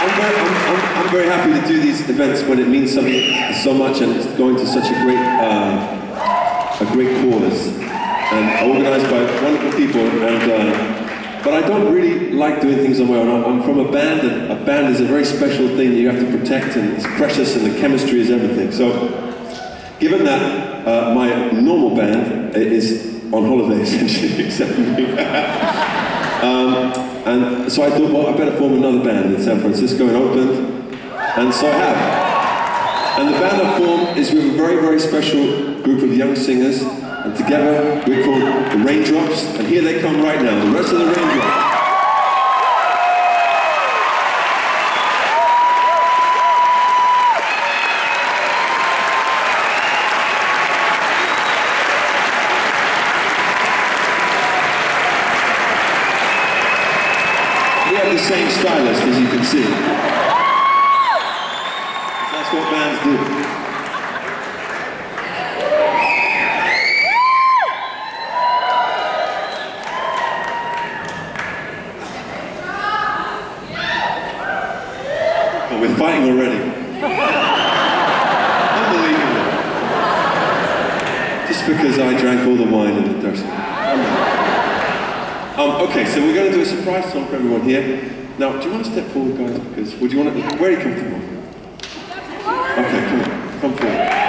I'm very happy to do these events when it means something so much and it's going to such a great cause and organised by wonderful people. But I don't really like doing things on my own. I'm from a band, and a band is a very special thing that you have to protect, and it's precious, and the chemistry is everything. So, given that my normal band is on holiday essentially, except for me. And so I thought, well, I better form another band in San Francisco, in Oakland, and so I have. And the band I formed is with a very, very special group of young singers, and together we're called the Raindrops, and here they come right now, the rest of the Raindrops. We have the same stylist, as you can see. That's what bands do. Oh, we're fighting already. Unbelievable. Just because I drank all the wine in the dirt. Okay, so we're going to do a surprise song for everyone here. Now, do you want to step forward, guys? Because would you want to? Where are you comfortable? Okay, come on, come forward.